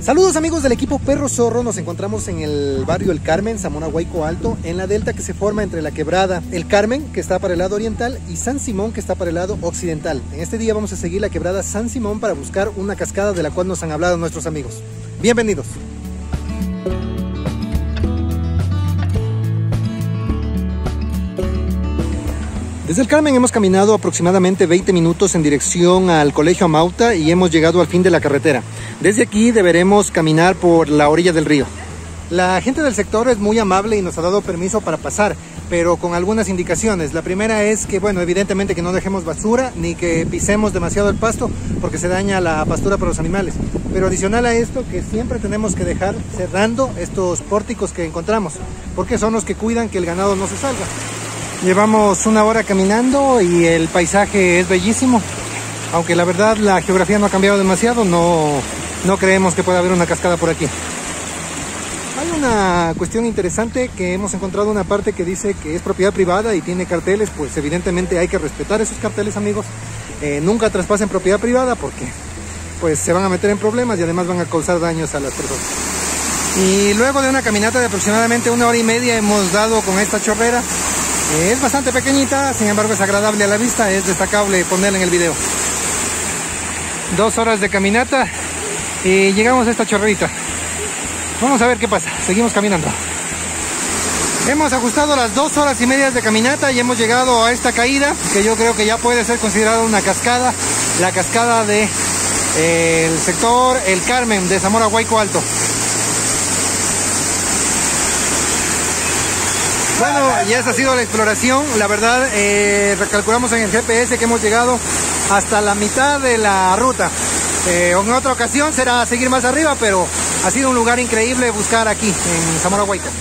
Saludos amigos del equipo Perro Zorro, nos encontramos en el barrio El Carmen, Zamora Guayco Alto, en la delta que se forma entre la quebrada El Carmen, que está para el lado oriental, y San Simón, que está para el lado occidental. En este día vamos a seguir la quebrada San Simón para buscar una cascada de la cual nos han hablado nuestros amigos. Bienvenidos. Desde El Carmen hemos caminado aproximadamente 20 minutos en dirección al Colegio Amauta y hemos llegado al fin de la carretera. Desde aquí deberemos caminar por la orilla del río. La gente del sector es muy amable y nos ha dado permiso para pasar, pero con algunas indicaciones. La primera es que, bueno, evidentemente que no dejemos basura ni que pisemos demasiado el pasto porque se daña la pastura para los animales. Pero adicional a esto, que siempre tenemos que dejar cerrando estos pórticos que encontramos, porque son los que cuidan que el ganado no se salga. Llevamos una hora caminando y el paisaje es bellísimo, aunque la verdad la geografía no ha cambiado demasiado, no creemos que pueda haber una cascada por aquí. Hay una cuestión interesante, que hemos encontrado una parte que dice que es propiedad privada y tiene carteles, pues evidentemente hay que respetar esos carteles, amigos. Nunca traspasen propiedad privada porque pues se van a meter en problemas y además van a causar daños a las personas. Y luego de una caminata de aproximadamente 1 hora y media hemos dado con esta chorrera. Es bastante pequeñita, sin embargo es agradable a la vista, es destacable ponerla en el video. 2 horas de caminata y llegamos a esta chorrerita. Vamos a ver qué pasa, seguimos caminando. Hemos ajustado las 2 horas y media de caminata y hemos llegado a esta caída, que yo creo que ya puede ser considerada una cascada, la cascada de el sector El Carmen de Zamora Guayco Alto. Bueno, ya esa ha sido la exploración. La verdad, recalculamos en el GPS que hemos llegado hasta la mitad de la ruta. En otra ocasión será seguir más arriba, pero ha sido un lugar increíble buscar aquí en Zamora Guayco.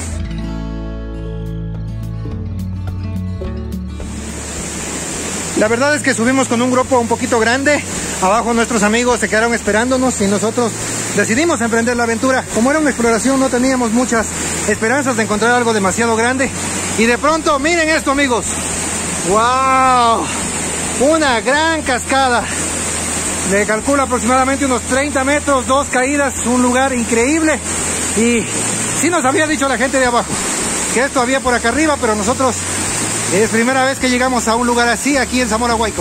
La verdad es que subimos con un grupo un poquito grande. Abajo nuestros amigos se quedaron esperándonos y nosotros decidimos emprender la aventura. Como era una exploración, no teníamos muchas esperanzas de encontrar algo demasiado grande. Y de pronto, miren esto, amigos. ¡Wow! Una gran cascada. Le calculo aproximadamente unos 30 metros, 2 caídas, un lugar increíble. Y sí nos había dicho la gente de abajo que esto había por acá arriba, pero nosotros es primera vez que llegamos a un lugar así aquí en Zamora Guayco.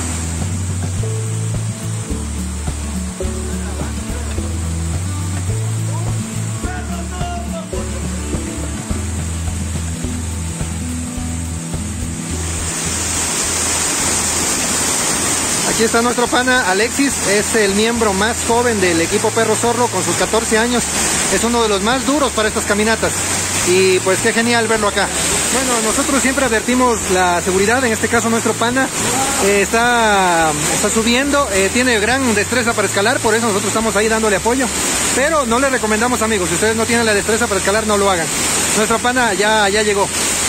Aquí está nuestro pana Alexis, es el miembro más joven del equipo Perro Zorro con sus 14 años. Es uno de los más duros para estas caminatas y pues qué genial verlo acá. Bueno, nosotros siempre advertimos la seguridad, en este caso nuestro pana está subiendo, tiene gran destreza para escalar, por eso nosotros estamos ahí dándole apoyo. Pero no le recomendamos, amigos, si ustedes no tienen la destreza para escalar, no lo hagan. Nuestro pana ya llegó.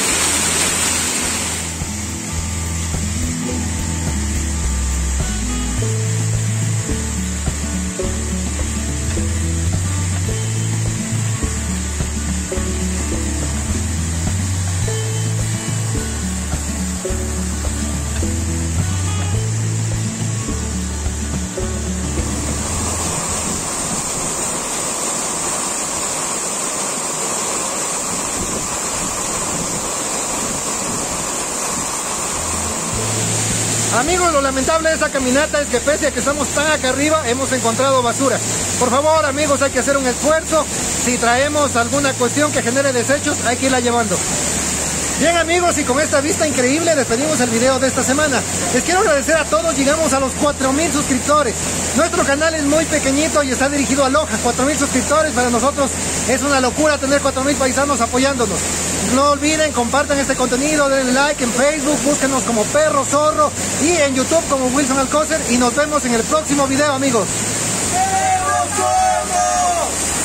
Amigos, lo lamentable de esta caminata es que pese a que estamos tan acá arriba, hemos encontrado basura. Por favor, amigos, hay que hacer un esfuerzo. Si traemos alguna cuestión que genere desechos, hay que irla llevando. Bien, amigos, y con esta vista increíble despedimos el video de esta semana. Les quiero agradecer a todos, llegamos a los 4,000 suscriptores. Nuestro canal es muy pequeñito y está dirigido a Loja. 4,000 suscriptores para nosotros es una locura tener 4,000 paisanos apoyándonos. No olviden, compartan este contenido, denle like en Facebook, búsquenos como Perro Zorro y en YouTube como Wilson Alcocer y nos vemos en el próximo video, amigos. ¡Perro Zorro!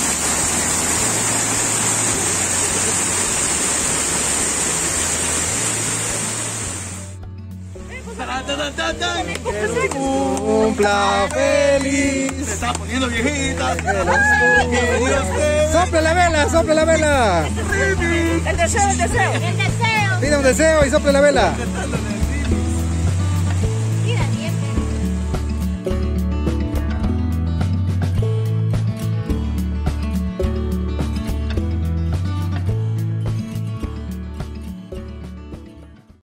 Que cumpla feliz. Se está poniendo viejita. ¡Sople la vela, sople la vela! El deseo, el deseo. Pida un deseo y sople la vela.